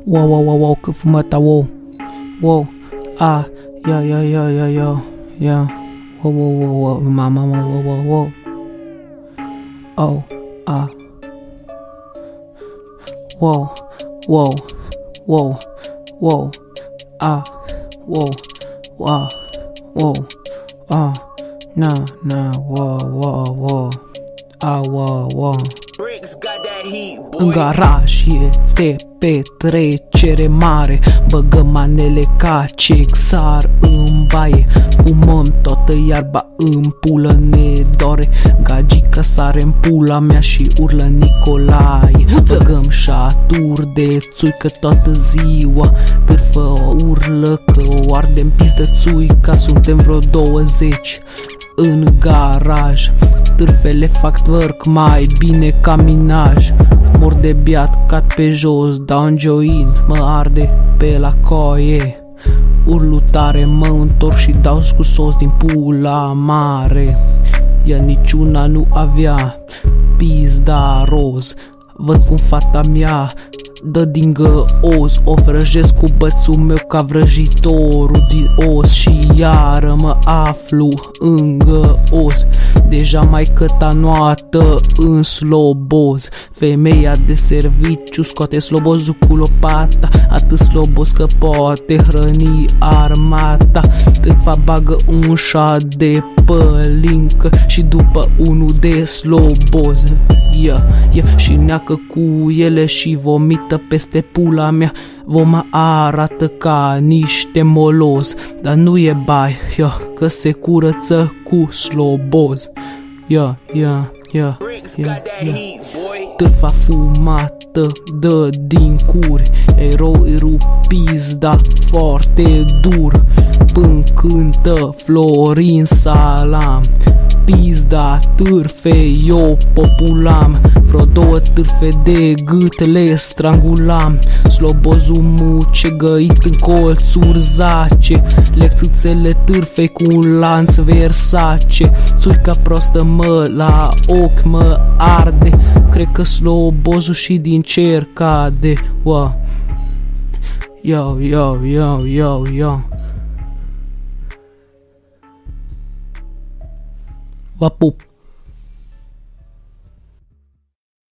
Wow, cât fumăta, wow, yeah, wow, mama, wow, oh, wow. În garaj este petrecere mare, băgăm manele ca cexar în baie, fumăm toată iarba în pulă, ne dore gagica, sare în pula mea și urlă Nicolae. Băgăm șaturi de țuică toată ziua, târfă o urlă că o ardem pizdă țuica, suntem vreo 20 în garaj. Târfele fac twerk mai bine ca Minaj. Mor de beat, cad pe jos, dau un joint, mă arde pe la coie. Urlu tare, mă întorc și dau cu sos din pula mare. Ea niciuna nu avea pizda roz. Văd cum fata mea dă din găos, o vrăjesc cu bățul meu ca vrăjitorul din os și iară mă aflu în găos. Deja mai cătanoată în sloboz. Femeia de serviciu scoate slobozul cu lopata, atât slobos că poate hrăni armata. Târfa bagă un șat de pălincă și după unul de sloboz. Și neacă cu ele și vomită peste pula mea. Voma arată ca niște moloz, dar nu e bai, că se curăță cu sloboz. Târfa fumată dă din curi, erou îi rup pizda foarte dur, până cântă Florin Salam. Pizda târfei eu populam, vreo 2 târfe de gât le strangulam. Slobozul muce găit în colțuri zace, lecțuțele târfei cu un lanț Versace. Țuica prostă mă la ochi mă arde, cred că slobozul și din cer cade. Vă pup.